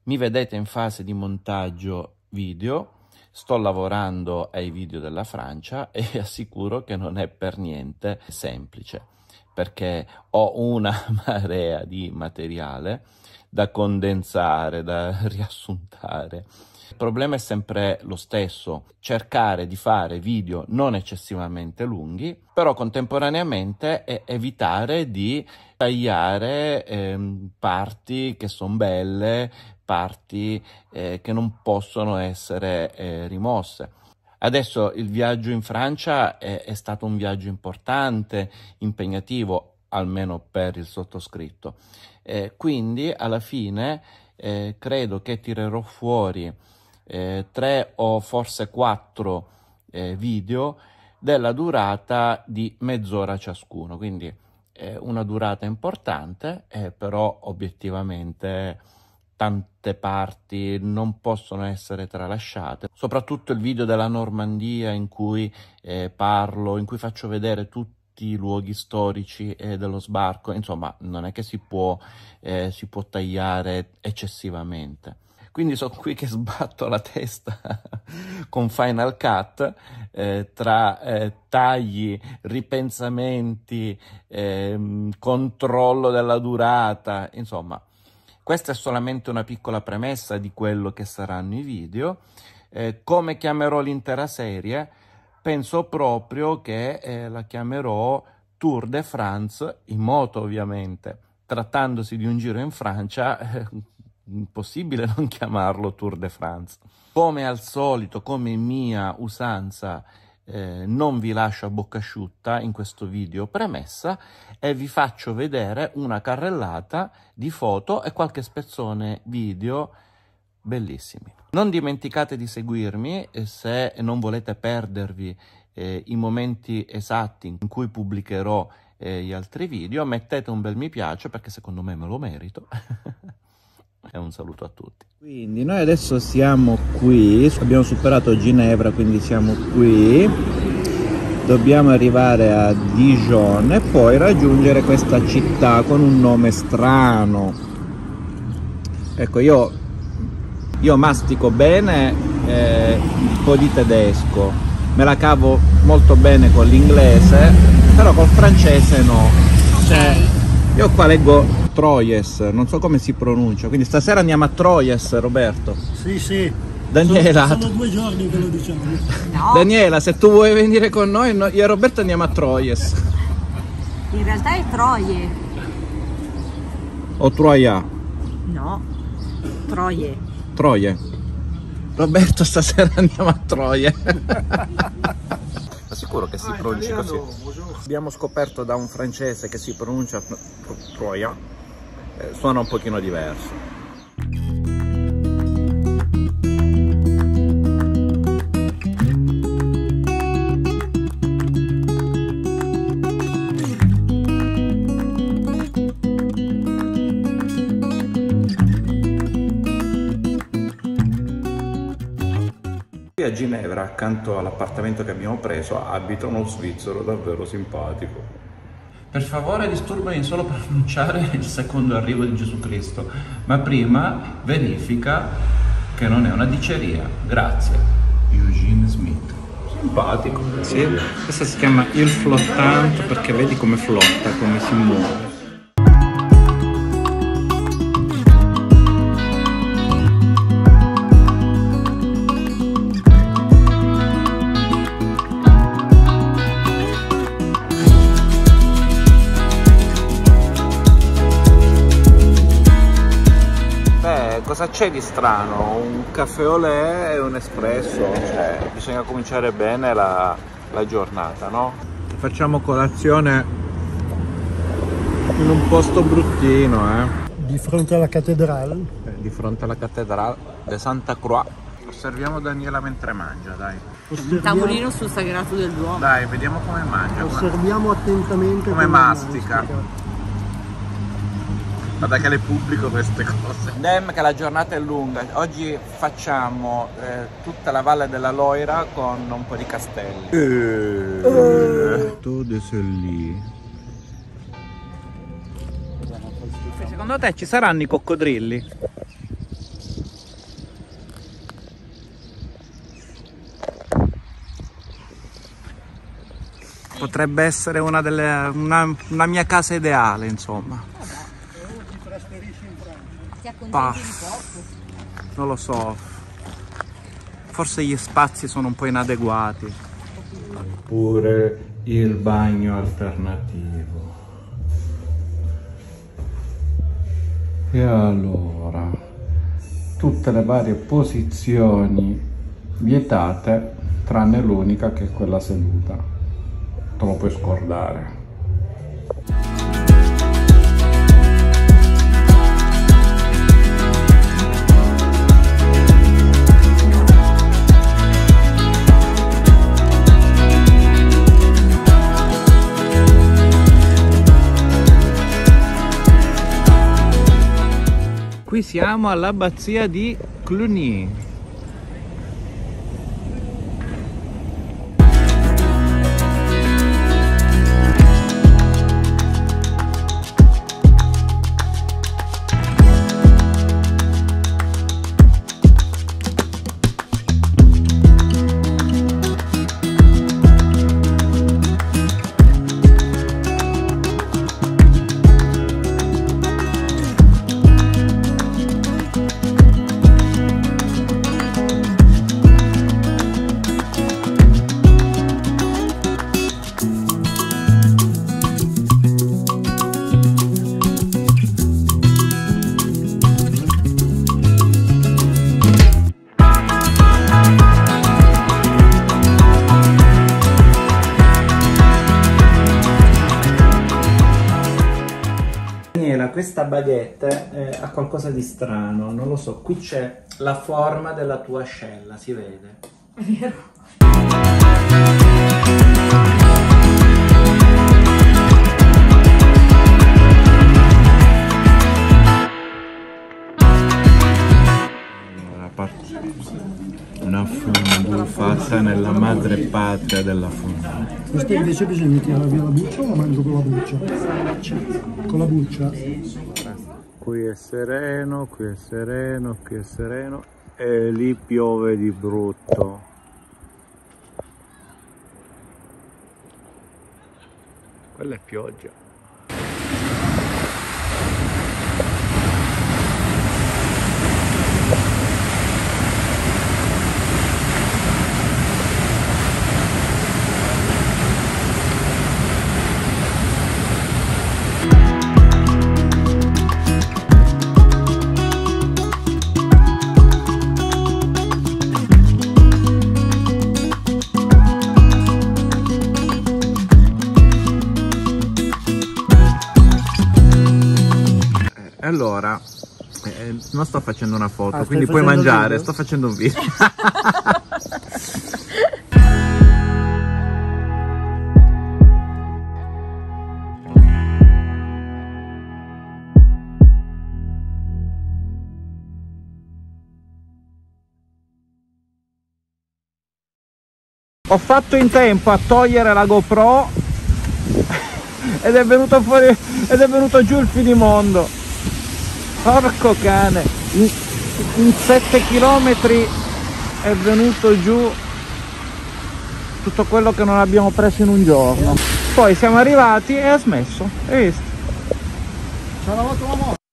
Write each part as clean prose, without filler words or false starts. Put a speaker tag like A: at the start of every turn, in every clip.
A: Mi vedete in fase di montaggio video, sto lavorando ai video della Francia e vi assicuro che non è per niente semplice, perché ho una marea di materiale da condensare, da riassuntare. Il problema è sempre lo stesso: cercare di fare video non eccessivamente lunghi, però contemporaneamente evitare di tagliare parti che sono belle, parti che non possono essere rimosse. Adesso il viaggio in Francia è stato un viaggio importante, impegnativo, almeno per il sottoscritto. Quindi alla fine credo che tirerò fuori 3 o forse 4 video della durata di mezz'ora ciascuno, quindi una durata importante, però obiettivamente tante parti non possono essere tralasciate, soprattutto il video della Normandia in cui parlo, in cui faccio vedere tutti i luoghi storici dello sbarco. Insomma, non è che si può tagliare eccessivamente. Quindi sono qui che sbatto la testa con Final Cut tra tagli, ripensamenti, controllo della durata. Insomma, questa è solamente una piccola premessa di quello che saranno i video. Come chiamerò l'intera serie? Penso proprio che la chiamerò Tour de France, in moto ovviamente. Trattandosi di un giro in Francia, impossibile non chiamarlo Tour de France. Come al solito, come mia usanza, non vi lascio a bocca asciutta in questo video premessa e vi faccio vedere una carrellata di foto e qualche spezzone video bellissimi. Non dimenticate di seguirmi se non volete perdervi i momenti esatti in cui pubblicherò gli altri video. Mettete un bel mi piace perché secondo me me lo merito. E un saluto a tutti.
B: Quindi noi adesso siamo qui, abbiamo superato Ginevra, quindi siamo qui, dobbiamo arrivare a Dijon e poi raggiungere questa città con un nome strano. Ecco, io mastico bene un po' di tedesco, me la cavo molto bene con l'inglese, però col francese no. Cioè, io qua leggo Troyes, non so come si pronuncia, quindi stasera andiamo a Troyes, Roberto.
C: Sì, sì.
B: Daniela,
C: sono 2 giorni che lo diciamo.
D: No.
B: Daniela, se tu vuoi venire con noi, io e Roberto andiamo a Troyes.
D: In realtà è Troie.
B: O Troia?
D: No, Troie.
B: Troie. Roberto, stasera andiamo a Troie. Sicuro che si pronuncia così. Abbiamo scoperto da un francese che si pronuncia Troia, suona un pochino diverso. Qui a Ginevra, accanto all'appartamento che abbiamo preso, abita uno svizzero davvero simpatico. Per favore disturbami solo per annunciare il secondo arrivo di Gesù Cristo, ma prima verifica che non è una diceria. Grazie. Eugene Smith. Simpatico. Sì, questo si chiama il flottante perché vedi come flotta, come si muove. Cosa c'è di strano? Un caffè au lait e un espresso, cioè bisogna cominciare bene la giornata, no? Facciamo colazione in un posto bruttino,
C: Di fronte alla cattedrale.
B: Di fronte alla cattedrale de Santa Croix. Osserviamo Daniela mentre mangia, dai.
D: Un tavolino sul sagrato del Duomo.
B: Dai, vediamo come mangia.
C: Osserviamo attentamente
B: come mastica. Guarda che le pubblico queste cose. Dem che la giornata è lunga. Oggi facciamo tutta la valle della Loira con un po' di castelli. Secondo te ci saranno i coccodrilli? potrebbe essere una mia casa ideale, insomma.
D: Ti accontenti
B: Bah,
D: di poco.
B: non lo so, forse gli spazi sono un po' inadeguati. Pure il bagno alternativo. E allora, tutte le varie posizioni vietate, tranne l'unica che è quella seduta. Te lo puoi scordare. Qui siamo all'abbazia di Cluny. Questa baguette ha qualcosa di strano, non lo so, qui c'è la forma della tua ascella, si vede?
D: È vero.
B: Una fondue fatta nella madre patria della fondue.
C: Questo invece bisogna tirare via la buccia o la mangio con la buccia? Con la buccia?
B: Qui è sereno, qui è sereno, qui è sereno e lì piove di brutto. Quella è pioggia. Allora, non sto facendo una foto, quindi puoi mangiare, sto facendo un video. Ho fatto in tempo a togliere la GoPro ed è venuto fuori, ed è venuto giù il finimondo. Porco cane, in 7 km è venuto giù tutto quello che non abbiamo preso in un giorno. Poi siamo arrivati e ha smesso, hai visto?
C: Ci ha lavato la moto.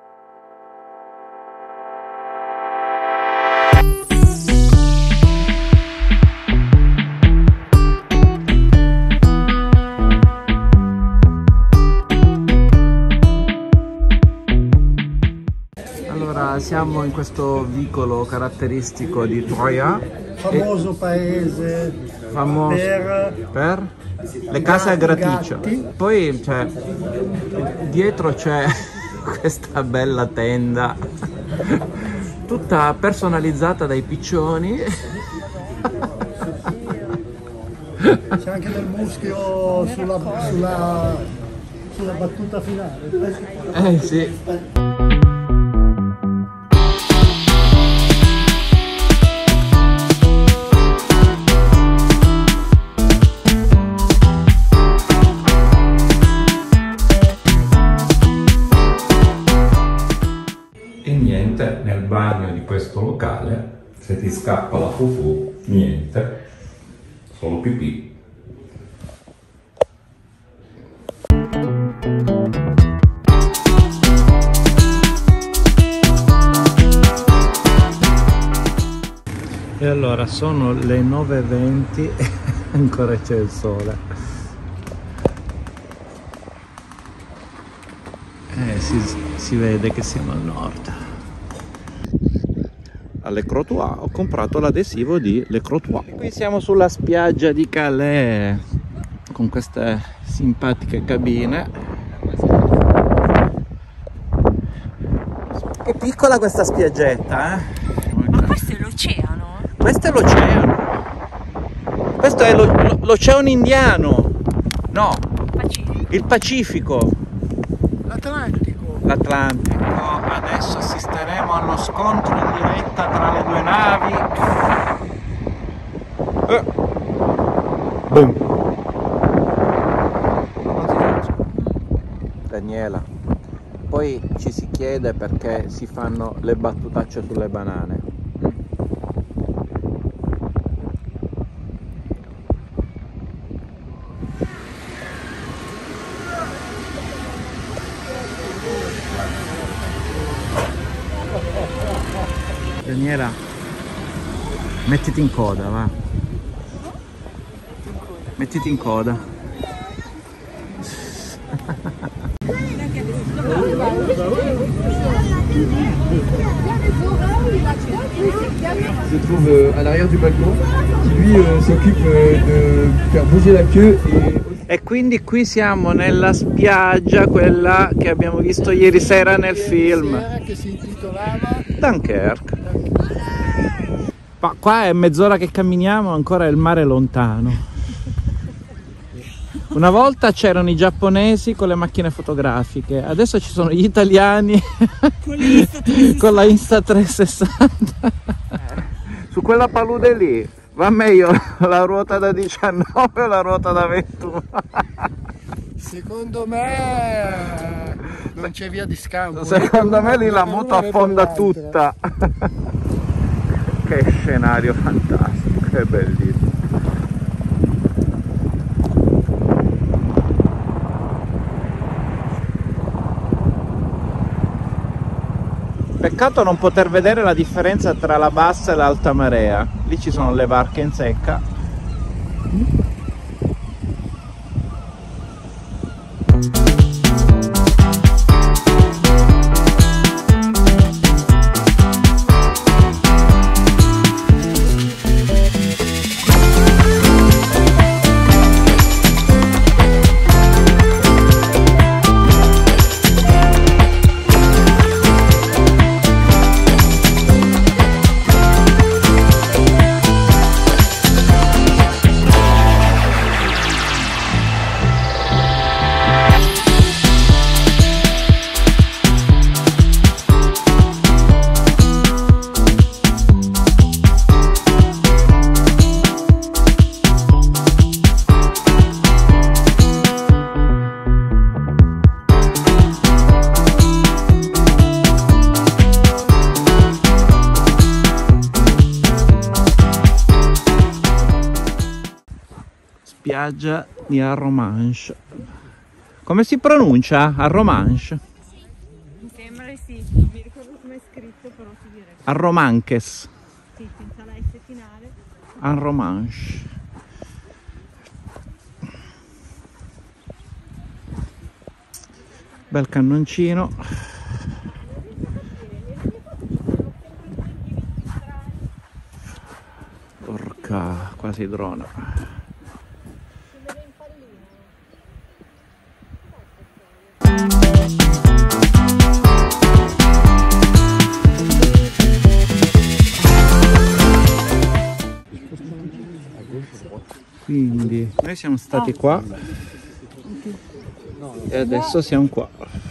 B: Siamo in questo vicolo caratteristico di Troia,
C: Famoso paese
B: famoso per le case a graticcio.
C: gatti.
B: Poi dietro c'è questa bella tenda tutta personalizzata dai piccioni.
C: C'è anche del muschio sulla battuta finale.
B: Sì. Nel bagno di questo locale, se ti scappa la fufu, niente, solo pipì. E allora sono le 9:20 e ancora c'è il sole. Si vede che siamo al nord. Alle Crotoy ho comprato l'adesivo di Le Crotoy. Qui siamo sulla spiaggia di Calais con queste simpatiche cabine. Che piccola questa spiaggetta, eh?
D: Ma questo è l'oceano?
B: Questo è l'oceano. Questo è l'oceano Indiano. No, il Pacifico. L'Atlantico. Adesso assisteremo allo scontro in diretta tra le due navi. Boom. Daniela. Poi ci si chiede perché si fanno le battutacce sulle banane. Daniela, mettiti in coda, va. Mettiti in coda.
E: Se trouve à l'arrière du balcon, qui lui s'occupe de faire bouger la queue
B: E quindi qui siamo nella spiaggia, quella che abbiamo visto ieri sera nel film.
C: Che si intitolava
B: Dunkerque. Ma qua è mezz'ora che camminiamo, ancora il mare lontano. Una volta c'erano i giapponesi con le macchine fotografiche, adesso ci sono gli italiani con la Insta360. Su quella palude lì va meglio la ruota da 19 o la ruota da 21?
C: secondo me non c'è via di scampo.
B: Secondo me lì la moto affonda tutta. Che scenario fantastico, è bellissimo. Peccato non poter vedere la differenza tra la bassa e l'alta marea. Lì ci sono le barche in secca. Spiaggia di Arromanches. Come si pronuncia? Arromanches?
D: Mi sembra di sì, non mi ricordo come è scritto, però ti direi.
B: Arromanches.
D: Sì, senza la S finale.
B: Arromanches. Bel cannoncino. Porca, quasi drona. Quindi noi siamo stati qua e adesso siamo qua.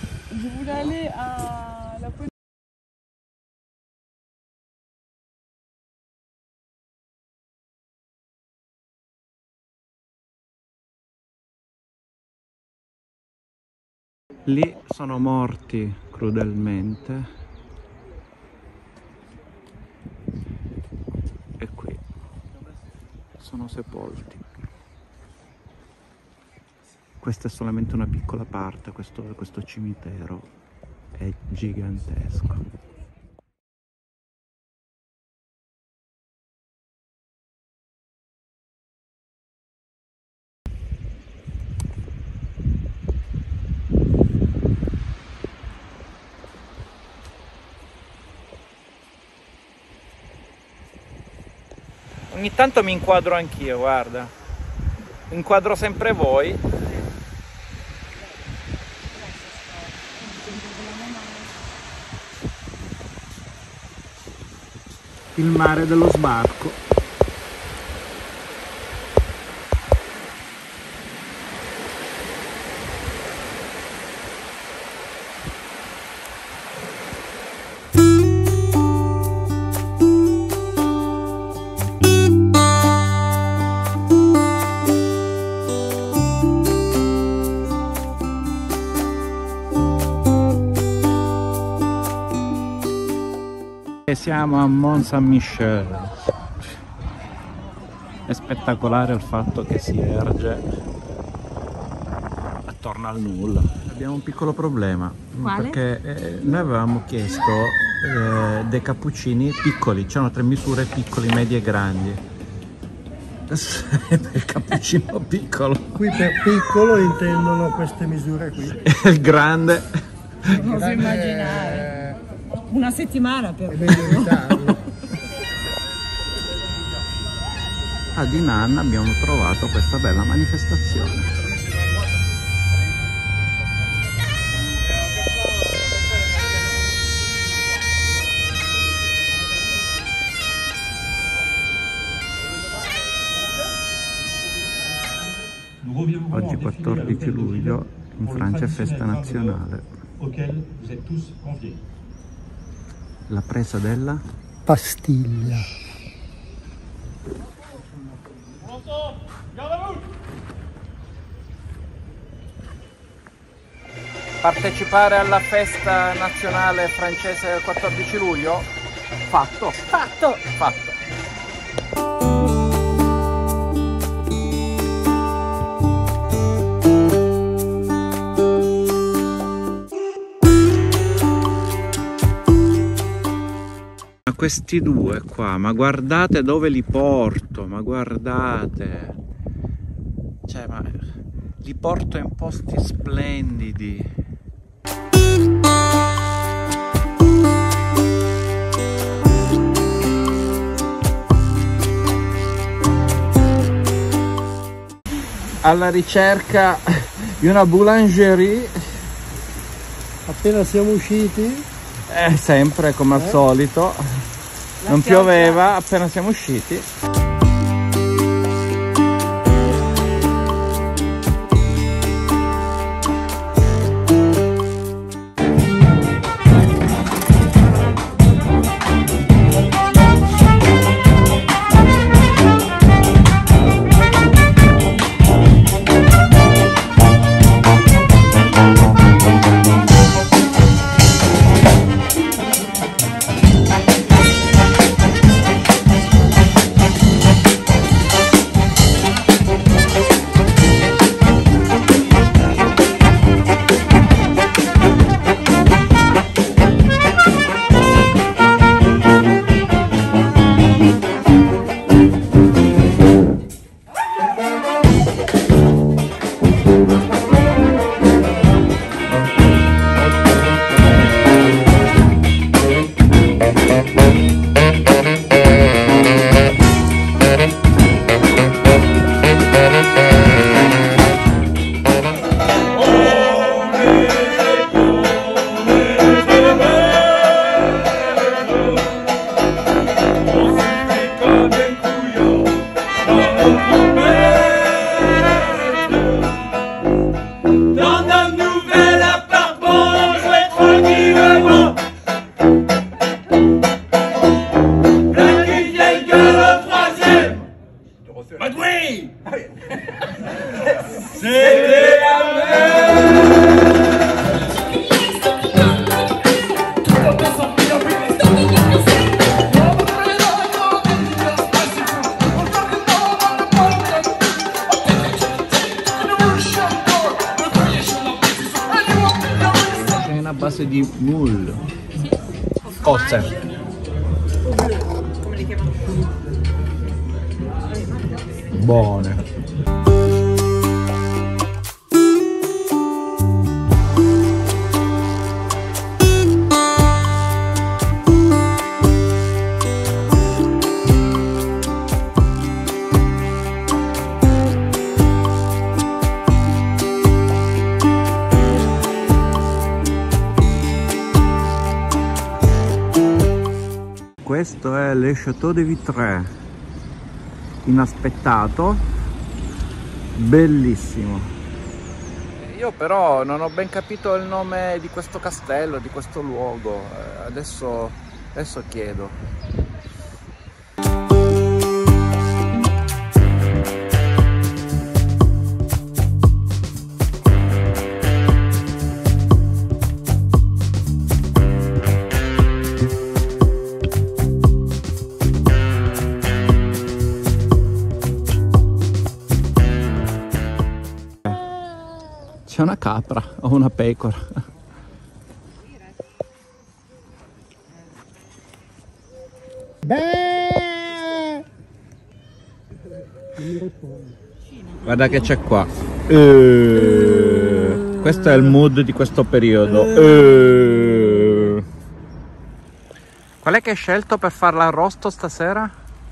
B: Lì sono morti crudelmente e qui sono sepolti. Questa è solamente una piccola parte, questo cimitero è gigantesco. Ogni tanto mi inquadro anch'io, guarda. Inquadro sempre voi. Il mare dello sbarco. Siamo a Mont Saint-Michel. È spettacolare il fatto che si erge attorno al nulla. Abbiamo un piccolo problema.
D: Quale?
B: Perché noi avevamo chiesto dei cappuccini piccoli, c'erano 3 misure: piccoli, medi e grandi. Adesso sarebbe il cappuccino piccolo.
C: Qui per piccolo intendono queste misure qui.
B: Il grande.
D: Non posso immaginare. Una settimana per
C: È meglio evitarlo.
B: A Dinan abbiamo trovato questa bella manifestazione. Oggi 14 luglio in Francia è festa nazionale. La presa della
C: Pastiglia.
B: Partecipare alla festa nazionale francese del 14 luglio? Fatto!
D: fatto.
B: Fatto! Questi due qua, ma guardate dove li porto, ma guardate, cioè, ma li porto in posti splendidi. Alla ricerca di una boulangerie.
C: Appena siamo usciti,
B: Sempre come al solito, non pioveva appena siamo usciti. Base di moule, cozze.
D: Come li chiamano?
B: Buone. Questo è le Château de Vitré, inaspettato, bellissimo. Io però non ho ben capito il nome di questo castello, di questo luogo, adesso chiedo. C'è una capra o una pecora. Guarda che c'è qua. Questo è il mood di questo periodo. Qual è che hai scelto per fare l'arrosto stasera?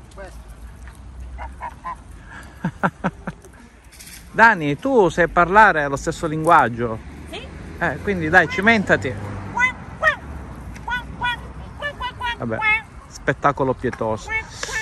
B: Dani, tu sai parlare lo stesso linguaggio? Sì. Quindi dai, cimentati. Vabbè, spettacolo pietoso.